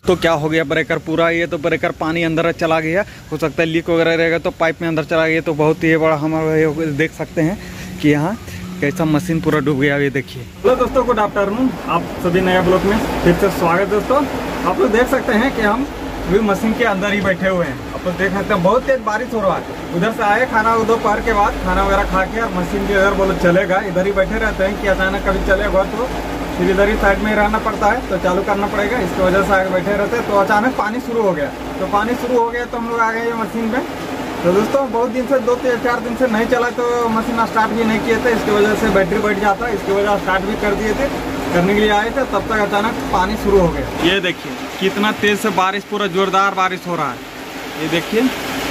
तो क्या हो गया ब्रेकर पूरा, ये तो ब्रेकर पानी अंदर चला गया, हो सकता है लीक वगैरह रहेगा तो पाइप में अंदर चला गया। तो बहुत ही बड़ा हमारा देख सकते हैं कि यहाँ कैसा मशीन पूरा डूब गया। ये देखिए। हेलो दोस्तों, गुड आफ्टरनून, आप सभी नया ब्लॉग में फिर से स्वागत है। दोस्तों आप लोग देख सकते हैं कि हम अभी मशीन के अंदर ही बैठे हुए हैं। आप लोग देख सकते हैं बहुत तेज बारिश हो रहा है। उधर से आए खाना दोपहर के बाद खाना वगैरह खा के, और मशीन के इधर बोलो चलेगा, इधर ही बैठे रहते हैं कि अचानक कभी चलेगा तो फिर इधर ही साइड में ही रहना पड़ता है, तो चालू करना पड़ेगा। इसकी वजह से आगे बैठे रहते हैं। तो अचानक पानी शुरू हो गया, तो पानी शुरू हो गया तो हम लोग आ गए ये मशीन में। तो दोस्तों बहुत दिन से 2-4 दिन से नहीं चला, तो मशीन स्टार्ट भी नहीं किए थे, इसकी वजह से बैटरी बैठ जाता है। इसकी वजह स्टार्ट भी कर दिए थे, करने के लिए आए थे, तब तक अचानक पानी शुरू हो गया। ये देखिए कितना तेज से बारिश, पूरा जोरदार बारिश हो रहा है। ये देखिए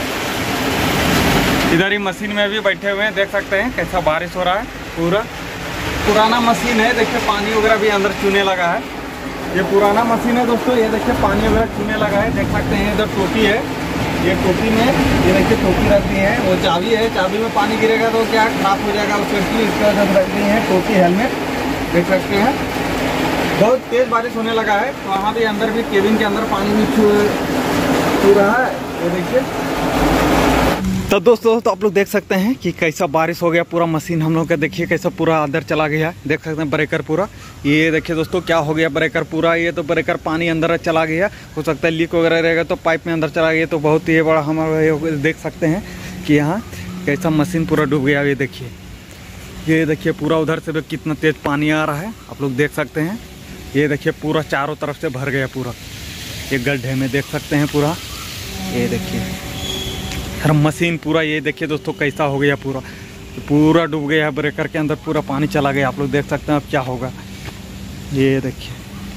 इधर ही मशीन में भी बैठे हुए हैं, देख सकते हैं कैसा बारिश हो रहा है। पूरा पुराना मशीन है, देखिए पानी वगैरह भी अंदर चूने लगा है। ये पुराना मशीन है दोस्तों, ये देखिए पानी वगैरह चूने लगा है, देख सकते हैं। इधर टोपी है, ये टोपी में ये देखिए टोपी रख दी है, वो चाबी है, चाबी में पानी गिरेगा तो क्या खराब हो जाएगा उसके लिए, इसका जब रख दी है टोपी, हेलमेट देख सकते हैं। बहुत तेज बारिश होने लगा है, तो वहाँ भी अंदर भी केबिन के अंदर पानी भी छू रहा है, ये देखिए। तो दोस्तों तो आप लोग देख सकते हैं कि कैसा बारिश हो गया, पूरा मशीन हम लोग का देखिए कैसा पूरा अंदर चला गया, देख सकते हैं ब्रेकर पूरा। ये देखिए दोस्तों क्या हो गया ब्रेकर पूरा, ये तो ब्रेकर पानी अंदर चला गया, हो सकता है लीक वगैरह रहेगा तो पाइप में अंदर चला गया। तो बहुत ही बड़ा हमारा देख सकते हैं कि यहाँ कैसा मशीन पूरा डूब गया। ये देखिए पूरा उधर से भी कितना तेज पानी आ रहा है, आप लोग देख सकते हैं। ये देखिए पूरा चारों तरफ से भर गया पूरा, ये गड्ढे में देख सकते हैं पूरा। ये देखिए हर मशीन पूरा, ये देखिए दोस्तों कैसा हो गया, पूरा डूब गया ब्रेकर के अंदर, पूरा पानी चला गया। आप लोग देख सकते हैं अब क्या होगा, ये देखिए।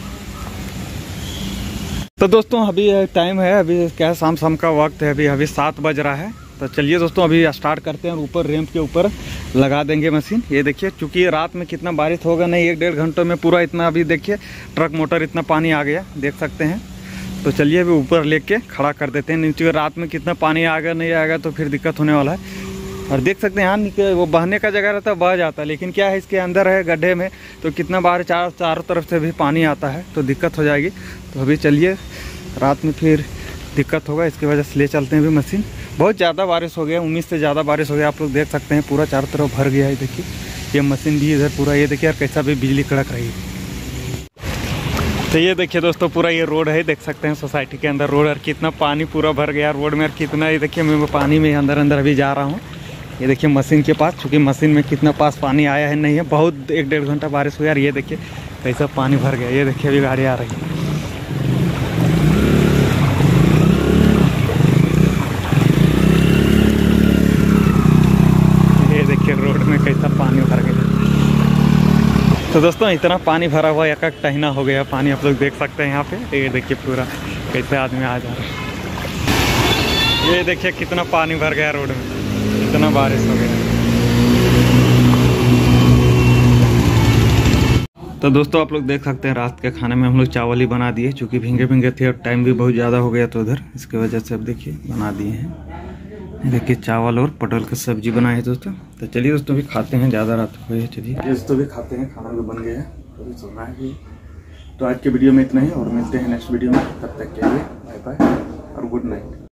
तो दोस्तों अभी टाइम है, अभी क्या शाम का वक्त है, अभी 7 बज रहा है। तो चलिए दोस्तों अभी स्टार्ट करते हैं और ऊपर रैंप के ऊपर लगा देंगे मशीन। ये देखिए चूँकि रात में कितना बारिश होगा नहीं, 1-1.5 घंटों में पूरा इतना, अभी देखिए ट्रक मोटर इतना पानी आ गया, देख सकते हैं। तो चलिए अभी ऊपर लेके खड़ा कर देते हैं, नीचे रात में कितना पानी आएगा नहीं आएगा तो फिर दिक्कत होने वाला है। और देख सकते हैं यहाँ वो बहने का जगह रहता है, बह जाता है, लेकिन क्या है इसके अंदर है गड्ढे में, तो कितना बार चारों तरफ से भी पानी आता है तो दिक्कत हो जाएगी। तो अभी चलिए रात में फिर दिक्कत होगा, इसकी वजह से ले चलते हैं अभी मशीन। बहुत ज़्यादा बारिश हो गया, उम्मीद से ज़्यादा बारिश हो गया, आप लोग देख सकते हैं पूरा चारों तरफ भर गया है। देखिए ये मशीन भी इधर पूरा, ये देखिए यार कैसा भी बिजली कड़क रही है। तो ये देखिए दोस्तों पूरा ये रोड है, देख सकते हैं सोसाइटी के अंदर रोड, और कितना पानी पूरा भर गया रोड में, और कितना, ये देखिए मैं पानी में अंदर अभी जा रहा हूँ। ये देखिए मशीन के पास, चूँकि मशीन में कितना पास पानी आया है नहीं है, बहुत 1-1.5 घंटा बारिश हुआ, और ये देखिए कैसा पानी भर गया। ये देखिए अभी गाड़ी आ रही है, ये देखिए रोड में कैसा पानी भर गया। तो दोस्तों इतना पानी भरा हुआ, एक टहना हो गया पानी, आप लोग देख सकते हैं यहाँ पे। ये देखिए पूरा कैसे आदमी आ जा रहा है, ये देखिए कितना पानी भर गया रोड में, इतना बारिश हो गया। तो दोस्तों आप लोग देख सकते हैं रात के खाने में हम लोग चावल ही बना दिए, चूँकि भींगे थे और टाइम भी बहुत ज़्यादा हो गया तो उधर, इसकी वजह से अब देखिए बना दिए हैं। देखिए चावल और पटल की सब्जी बनाए है दोस्तों। तो चलिए दोस्तों भी खाते हैं, ज़्यादा रात हो गई है, चलिए दोस्तों भी खाते हैं, खाना भी बन गया है, तो सोना है भी। तो आज के वीडियो में इतना ही, और मिलते हैं नेक्स्ट वीडियो में, तब तक के लिए बाय बाय और गुड नाइट।